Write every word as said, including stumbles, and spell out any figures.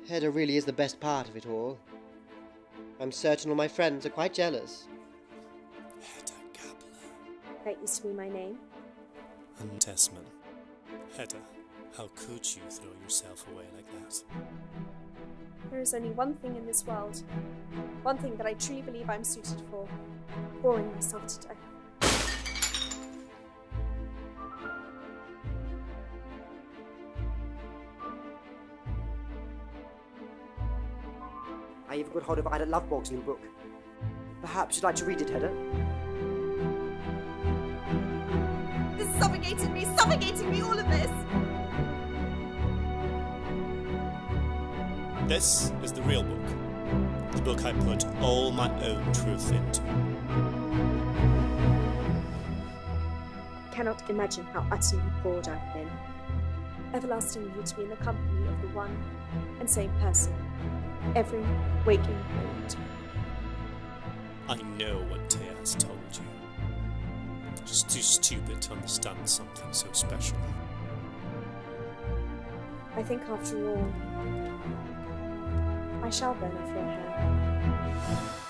Hedda really is the best part of it all. I'm certain all my friends are quite jealous. Hedda Gabler. That used to be my name. And Tesman. Hedda, how could you throw yourself away like that? There is only one thing in this world, one thing that I truly believe I'm suited for, boring myself to death. I even got hold of Ida Lovebog's new book. Perhaps you'd like to read it, Hedda? This is suffocating me, suffocating me, all of this! This is the real book. The book I put all my own truth into. I cannot imagine how utterly bored I've been. Everlastingly to be in the company of the one and same person, every waking moment. I know what Thea has told you. Just too stupid to understand something so special. I think after all, I shall burn off your hair.